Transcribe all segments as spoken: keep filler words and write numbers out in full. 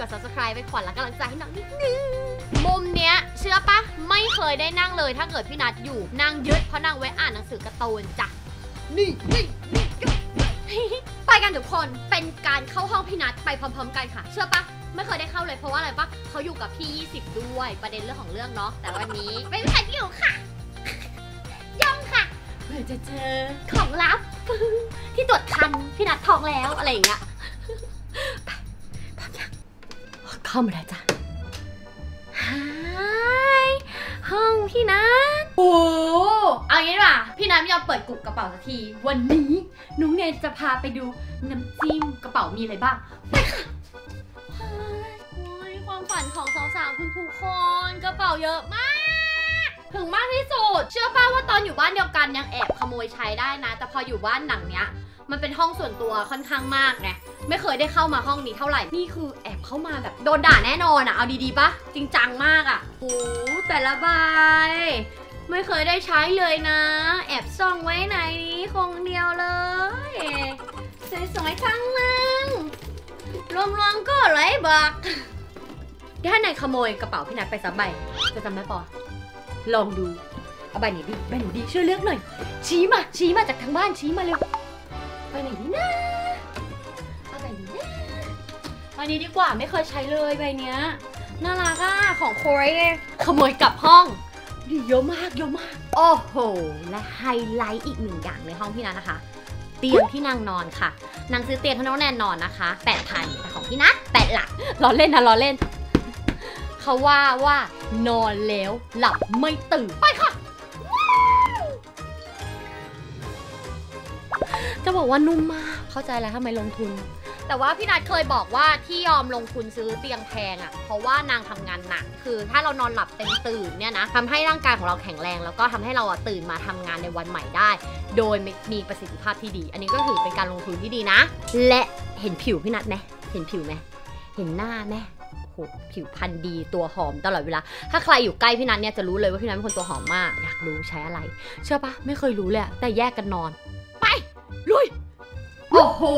ด ซับสไครบ์ ไปขวัญและกำลังใจให้น้องนิดนึงมุมเนี้ยเชื่อปะไม่เคยได้นั่งเลยถ้าเกิดพี่นัทอยู่นั่งยึดเพราะนั่งไว้อ่านหนังสือการ์ตูนจ้ะนี่นี่นี่ไปกันทุกคนเป็นการเข้าห้องพี่นัทไปพร้อมๆกันค่ะเชื่อปะไม่เคยได้เข้าเลยเพราะว่าอะไรปะเขาอยู่กับพี่ยี่สิบด้วยประเด็นเรื่องของเรื่องเนาะแต่วันนี้ไม่มีใครอยู่ค่ะย่องค่ะเพื่อจะเจอของลับที่ตรวจคันพี่นัทท้องแล้วอะไรอย่างเงี้ยไปพร้อมยังเข้ามาเลยจ้ะฮายห้องพี่นัทโอ้เอางี้ดีกว่าพี่นัทไม่ยอมเปิดกลุ่มกระเป๋าสักทีวันนี้น้องเนยจะพาไปดูน้ำจิ้มกระเป๋ามีอะไรบ้างไปค่ะความฝันของสาวๆทุกๆคนกระเป๋าเยอะมากถึงมากที่สุดเชื่อป่ะว่าตอนอยู่บ้านเดียวกันยังแอบขโมยใช้ได้นะแต่พออยู่บ้านหลังเนี้ยมันเป็นห้องส่วนตัวค่อนข้างมากไงไม่เคยได้เข้ามาห้องนี้เท่าไหร่นี่คือแอบเข้ามาแบบโดนด่าแน่นอนอะเอาดีๆปะจริงจังมากอะโอ้แต่ละใบไม่เคยได้ใช้เลยนะแอบซ่องไว้ไหนนี้คงเดียวเลยสวยๆทั้งนั้นรวมๆก็ไรบักถ้าไหนขโมยกระเป๋าพี่นัทไปสักใบจะจำได้ปะลองดูเอาใบไหนดีใบไหนดีช่วยเลือกหน่อยชี้มาชี้มาจากทางบ้านชี้มาเร็วใบไหนดีนะเอาใบนี้นะใบนี้ดีกว่าไม่เคยใช้เลยใบเนี้ยน่ารักอ่ะของโคเรียขโมยกลับห้องเยอะมากเยอะมากโอ้โหและไฮไลท์อีกหนึ่งอย่างในห้องพี่นัทนะคะเตียงที่นางนอนค่ะนางซื้อเตียงให้น้องแนนนอนนะคะแปดพันแต่ของพี่นัทแปดหลักล้อเล่นนะล้อเล่นเขาว่าว่านอนแล้วหลับไม่ตื่นไปค่ะจะบอกว่านุ่มมากเข้าใจแล้วทำไมลงทุนแต่ว่าพี่นัทเคยบอกว่าที่ยอมลงทุนซื้อเตียงแพงอ่ะเพราะว่านางทำงานหนักคือถ้าเรานอนหลับเต็มตื่นเนี่ยนะทำให้ร่างกายของเราแข็งแรงแล้วก็ทำให้เราตื่นมาทำงานในวันใหม่ได้โดยมีประสิทธิภาพที่ดีอันนี้ก็ถือเป็นการลงทุนที่ดีนะและเห็นผิวพี่นัทไหมเห็นผิวไหมเห็นหน้าไหมผิวพรรณดีตัวหอมตลอดเวลาถ้าใครอยู่ใกล้พี่นัทเนี่ยจะรู้เลยว่าพี่นัทเป็นคนตัวหอมมากอยากรู้ใช้อะไรเชื่อปะไม่เคยรู้เลยแต่แยกกันนอนไปลุยโอ้โห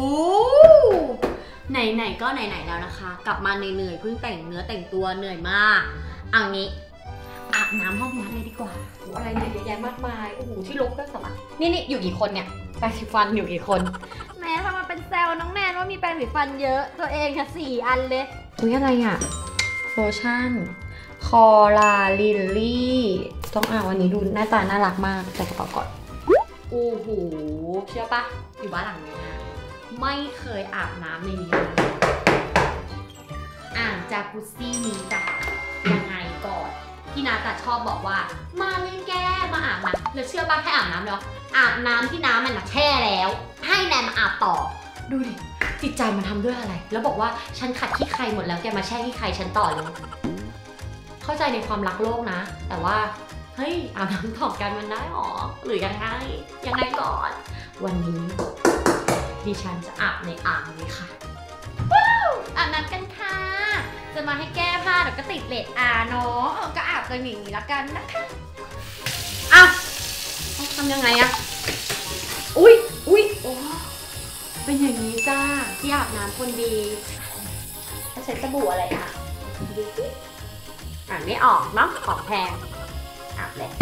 ไหนๆก็ไหนๆแล้วนะคะกลับมาเหนื่อยๆเพิ่งแต่งเนื้อแต่งตัวเหนื่อยมากเอางี้อาบน้ำห้องพี่นัทเลยดีกว่าอะไรเนี่ยเยอะแยะมากมายโอ้โหที่ลกก็สมัครนี่นี่อยู่กี่คนเนี่ยแปรงสีฟันอยู่กี่คนแม่ทำมาเป็นแซวน้องแนนว่ามีแปรงสีฟันเยอะตัวเองค่ะสี่อันเลยอุ้ยอะไรอ่ะโลชั่นคอลาลิลลี่ต้องเอาวันนี้ดูหน้าตาน่ารักมากใส่กระเป๋าก่อนโอ้โหเชื่อปะอยู่บ้านหลังนี้นะไม่เคยอาบน้ำในนี้เลยอ่างจากุซซี่นี้จ้ะยังไงก่อนพี่นาตาชอบบอกว่ามาเลยแกมาอาบน้ำแล้วเชื่อปะให้อาบน้ำเนาะอาบน้ำที่น้ำมันแช่แล้วให้แนนมาอาบต่อดูดิจิตใจมันทำด้วยอะไรแล้วบอกว่าฉันขัดขี้ใครหมดแล้วแกมาแช่ขี้ใครฉันต่อเลยเข้าใจในความรักโลกนะแต่ว่าเฮ้ยอาบน้ำต่อกันมันได้หรอหรือยังไงยังไงก่อนวันนี้ดิฉันจะอาบในอ่างเลยค่ะอาบน้ำกันค่ะจะมาให้แก้ผ้าเดี๋ยวก็ติดเลดอาเนาะก็อาบกันอย่างนี้ละกันนะคะอ้าวต้องทำยังไงอะอุ้ยอุ้ยโอ้เป็นอย่างนี้จ้าที่อาบน้ำคนดีจะใช้สบู่อะไรอ่ะดูสิอ่านไม่ออกเนาะของแพงอาบเลย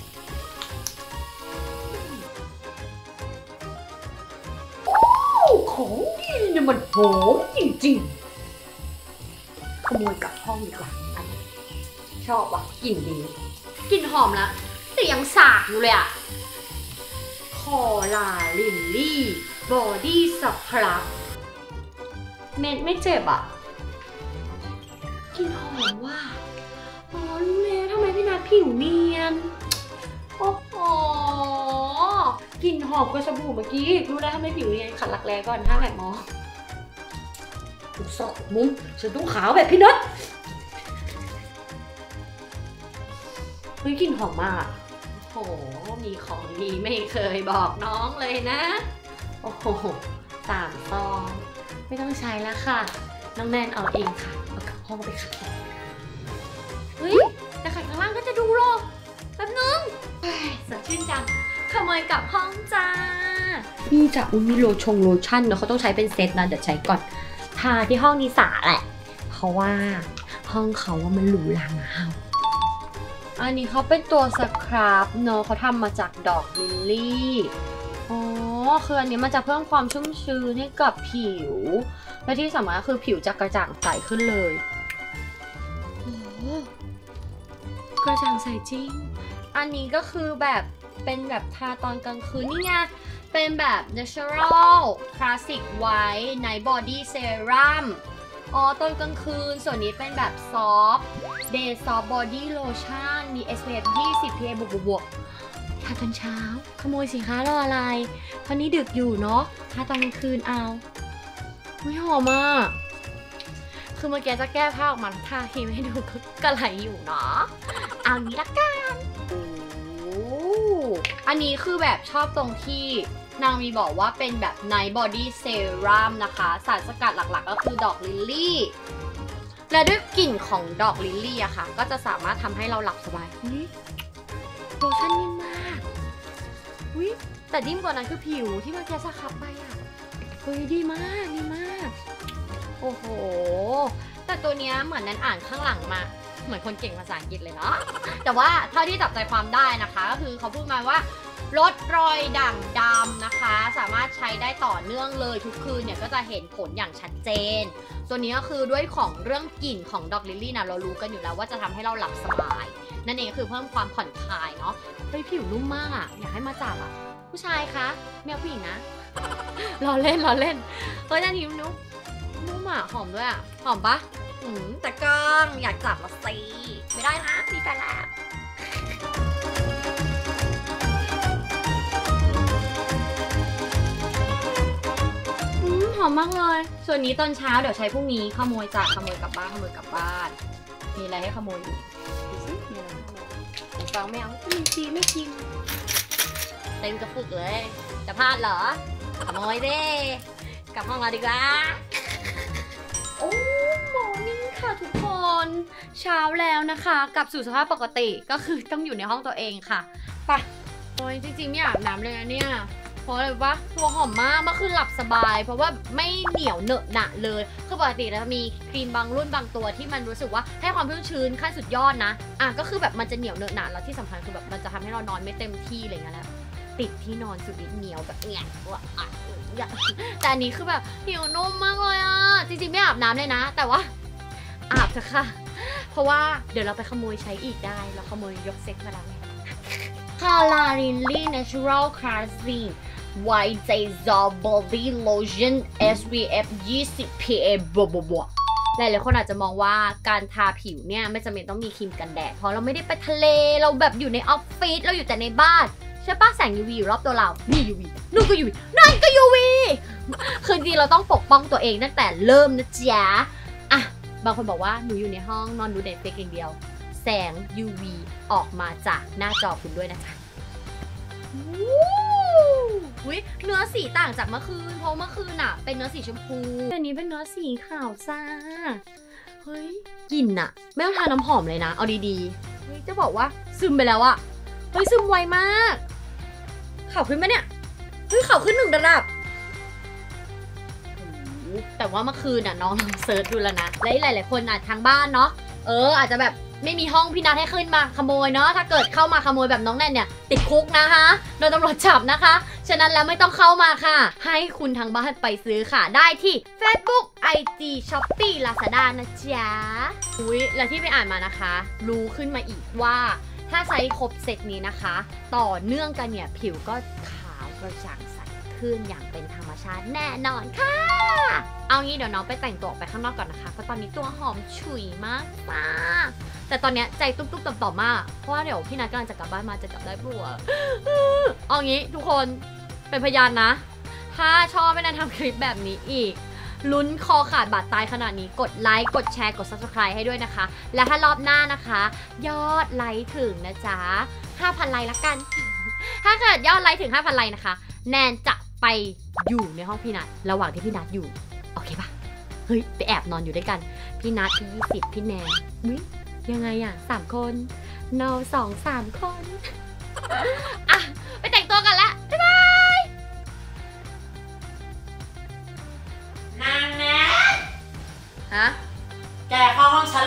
ของดีเนี่ยมันหอมจริงๆขโมยกลับห้องดีกว่าอันนี้ชอบว่ะกลิ่นดีกลิ่นหอมแล้วแต่ยังสากอยู่เลยอะคอลาลิลลี่บอดี้สครับเม็ดไม่เจ็บอะกลิ่นหอมว่ะอ๋อรู้แล้วทำไมพี่นัทผิวเนียนโอ้โหกลิ่นหอมกว่าสบู่เมื่อกี้รู้แล้วทำไมผิวเนียนขัดหลักแร้ก่อนถ้าแบบมอถูกสอบมุ้งฉันต้องขาวแบบพี่นัทเฮ้ยกลิ่นหอมมากโอ้โหมีของดีไม่เคยบอกน้องเลยนะโอ้โหสามซองไม่ต้องใช้แล้วค่ะน้องแนนเอาเองค่ะเอากลับห้องไปค่ะเฮ้ยแต่ขัดข้างล่างก็จะดูหรอแป๊บนึงสดชื่นจังขโมยกลับห้องจ้านี่จ้ะอุ้ยมีโลชงโลชั่นเนาะเขาต้องใช้เป็นเซตนะเดี๋ยวใช้ก่อนทาที่ห้องนิสาแหละราะว่าห้องเขาว่ามันหรูหราเฮาอันนี้เขาเป็นตัวสครับเนอะเขาทำมาจากดอกลิลลี่อ๋อคืออันนี้มันจะเพิ่มความชุ่มชื้นให้กับผิวและที่สำคัญคือผิวจะกระจ่างใสขึ้นเลยโอ้กระจ่างใสจริงอันนี้ก็คือแบบเป็นแบบทาตอนกลางคืนนี่ไงเป็นแบบ natural classic white night body serum อ๋อตอนกลางคืนส่วนนี้เป็นแบบ soft day soft body lotion มี เอส พี เอฟ ยี่สิบ พี เอ บวกบวกทาตอนเช้าขโมยสินค้ารออะไรตอนนี้ดึกอยู่เนาะทาตอนกลางคืนเอาไม่หอมอ่ะคือเมื่อกี้จะแก้ผ้าออกมาทาครีมให้ดูก็กระไหลอยู่เนาะเอานี้ละกันอันนี้คือแบบชอบตรงที่นางมีบอกว่าเป็นแบบ Night Body Serum นะคะสารสกัดหลักๆก็คือดอกลิลลี่และด้วยกลิ่นของดอกลิลลี่อะค่ะก็จะสามารถทำให้เราหลับสบายโลชั่นนิ่มมากอุ๊ยแต่นิ่มกว่านั้นคือผิวที่เมื่อกี้สครับไปอะเฮ้ยดีมากดีมากโอ้โหแต่ตัวเนี้ยเหมือนนั้นอ่านข้างหลังมาเหมือนคนเก่งภาษาอังกฤษเลยเนาะแต่ว่าเท่าที่จับใจความได้นะคะก็คือเขาพูดมาว่าลดรอยด่างดำนะคะสามารถใช้ได้ต่อเนื่องเลยทุกคืนเนี่ยก็จะเห็นผลอย่างชัดเจนตัวนี้ก็คือด้วยของเรื่องกลิ่นของดอกลิลลี่นะเรารู้กันอยู่แล้วว่าจะทำให้เราหลับสบายนั่นเองคือเพิ่มความผ่อนคลายเนาะเฮ้ยผิวนุ่มมากอ่ะอยากให้มาจับอ่ะผู้ชายคะแมวผู้หญิงนะรอเล่นรอเล่นเฮ้ยอันนี้นุ่มนุ่มอ่ะหอมด้วยอ่ะหอมปะอืมแต่ก้องอยากจับละสิไม่ได้นะมีแฟนแล้วอืมหอมมากเลยส่วนนี้ตอนเช้าเดี๋ยวใช้พรุ่งนี้ขโมยจากขโมยกลับบ้านขโมยกลับบ้านมีอะไรให้ขโมยอยู่ดูสิมีอะไรขโมยหูฟังไม่เอาไม่กินไม่กินเต็มกระปุกเลยจะพลาดเหรอขโมยดิกลับห้องเราดีกว่าโอ้โมนิ่งค่ะทุกคนเช้าแล้วนะคะกลับสู่สภาพปกติก็คือต้องอยู่ในห้องตัวเองค่ะไปโอ้ยจริงๆไม่อาบน้ำเลยนะเนี่ยเพราะอะไรวะตัวหอมมากเมื่อคืนหลับสบายเพราะว่าไม่เหนียวเหนอะหนะเลยคือปกติจะมีครีมบางรุ่นบางตัวที่มันรู้สึกว่าให้ความชุ่มชื้นขั้นสุดยอดนะอ่ะก็คือแบบมันจะเหนียวเหนอะหนะแล้วที่สำคัญคือแบบมันจะทำให้เรานอนไม่เต็มที่อะไรเงี้ยแล้วติดที่นอนสุดเหนียวแบบเงี้ยว่าอ่ะแต่อันนี้คือแบบผิวนุ่มมากเลยอ่ะจริงๆไม่อาบน้ำเลยนะแต่ว่าอาบเถอะค่ะเพราะว่าเดี๋ยวเราไปขโมยใช้อีกได้เราขโมยยกเซ็ตมาแล้วไง Calarinli Natural Cleansing White Dissolve Body Lotion เอส พี เอฟ ยี่สิบ พี เอ บวกบวกหลายๆคนอาจจะมองว่าการทาผิวเนี่ยไม่จำเป็นต้องมีครีมกันแดดเพราะเราไม่ได้ไปทะเลเราแบบอยู่ในออฟฟิศเราอยู่แต่ในบ้านใช่ปะแสง ยู วี อยู่รอบตัวเรานี่ ยู วี นู่นก็ ยู วี นั่นก็ ยู วี คือจริงเราต้องปกป้องตัวเองตั้งแต่เริ่มนะจ๊ะอ่ะบางคนบอกว่าหนูอยู่ในห้องนอนดู Netflix อย่างเดียวแสง ยู วี ออกมาจากหน้าจอคุณด้วยนะจ๊ะอุ๊ยเนื้อสีต่างจากเมื่อคืนเพราะเมื่อคืนอะเป็นเนื้อสีชมพูอันนี้เป็นเนื้อสีขาวจ้าเฮ้ยกลิ่นอะไม่ต้องทาน้ำหอมเลยนะเอาดีๆเฮ้ยจะบอกว่าซึมไปแล้วอะเฮ้ยซึมไวมากขาวขึ้นไหมเนี่ยเฮ้ยขาวขึ้นหนึ่งระดับแต่ว่าเมื่อคืนน่ะน้องลองเซิร์ชดูแล้วนะและหลายๆคนอ่ะทางบ้านเนาะเอออาจจะแบบไม่มีห้องพี่นัทให้ขึ้นมาขโมยเนาะถ้าเกิดเข้ามาขโมยแบบน้องแนนเนี่ยติดคุกนะคะโดนตำรวจจับนะคะฉะนั้นแล้วไม่ต้องเข้ามาค่ะให้คุณทางบ้านไปซื้อค่ะได้ที่ Facebook ไอ จี Shopee Lazada นะจ๊ะอุ้ยและที่ไปอ่านมานะคะรู้ขึ้นมาอีกว่าถ้าใช้ครบเซตนี้นะคะต่อเนื่องกันเนี่ยผิวก็ขาวกระจ่างใสขึ้นอย่างเป็นธรรมชาติแน่นอนค่ะเอางี้เดี๋ยวน้องไปแต่งตัวออกไปข้างนอกก่อนนะคะเพราะตอนนี้ตัวหอมฉุยมากมากแต่ตอนนี้ใจตุ๊บๆต่อๆมากเพราะว่าเดี๋ยวพี่นัทกำลังจะกลับบ้านมาจะจับได้ปะวะเอางี้ทุกคนเป็นพยานนะถ้าชอบไม่ได้ทำคลิปแบบนี้อีกลุ้นคอขาดบาดตายขนาดนี้กดไลค์กดแชร์กด ซับสไครบ์ ให้ด้วยนะคะและถ้ารอบหน้านะคะยอดไลค์ถึงนะจ๊ะ ห้าพัน ไลค์ละกัน ถ้าเกิดยอดไลค์ถึง ห้าพัน ไลค์นะคะแนนจะไปอยู่ในห้องพี่นัทระหว่างที่พี่นัทอยู่โอเคปะเฮ้ยไปแอบนอนอยู่ด้วยกันพี่นัทพี่ยี่สิบพี่แนนอุ๊ยยังไงอะสามคนนอนสองสามคนอ่ะไปแต่งตัวกันละบ๊ายบายนางแนนฮะแก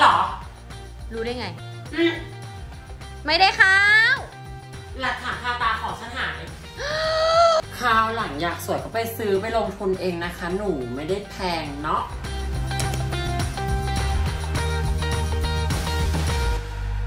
เหรอรู้ได้ไงไม่ได้ข้าวหลักฐานคาตาของฉันหายคราวหลังอยากสวยก็ไปซื้อไปลงทุนเองนะคะหนูไม่ได้แพงเนาะ